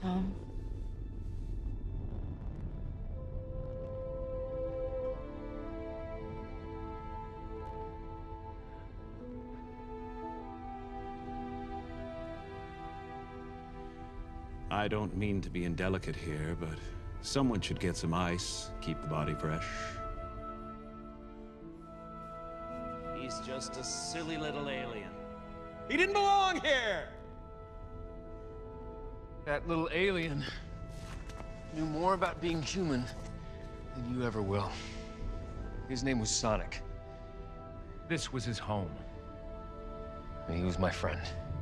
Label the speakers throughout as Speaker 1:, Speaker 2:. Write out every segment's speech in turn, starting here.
Speaker 1: Tom?
Speaker 2: I don't mean to be indelicate here, but someone should get some ice, keep the body fresh.
Speaker 3: He's just a silly little alien. He didn't belong here!
Speaker 4: That little alien knew more about being human than you ever will. His name was Sonic. This was his home. And he was my friend.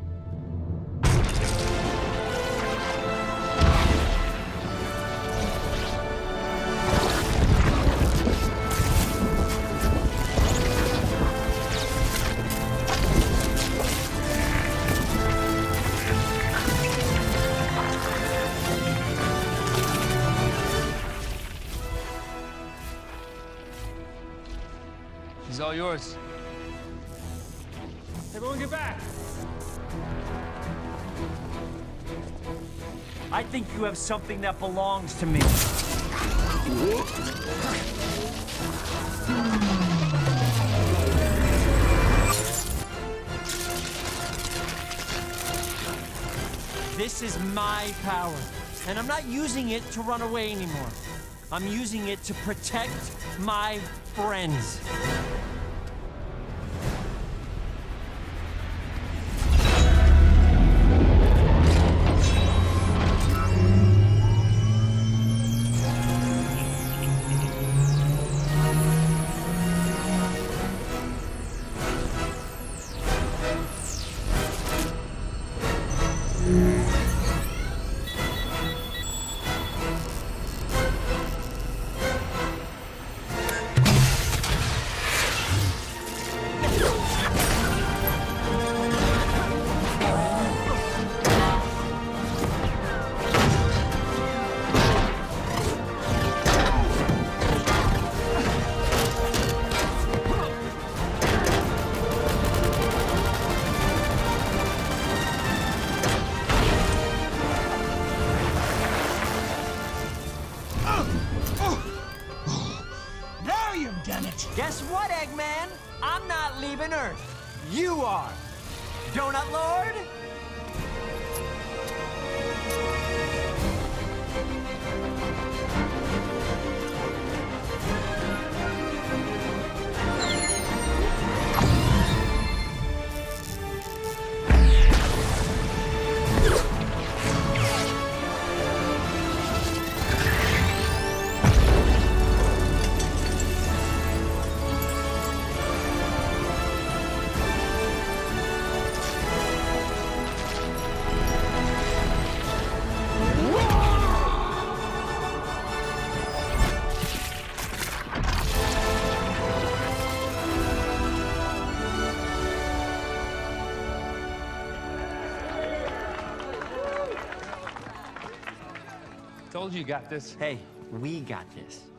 Speaker 4: He's all yours. Everyone get back!
Speaker 5: I think you have something that belongs to me. This is my power, and I'm not using it to run away anymore. I'm using it to protect my friends. Guess what, Eggman? I'm not leaving Earth. You are. Donut Lord?
Speaker 4: Told you got this.
Speaker 5: Hey, we got this.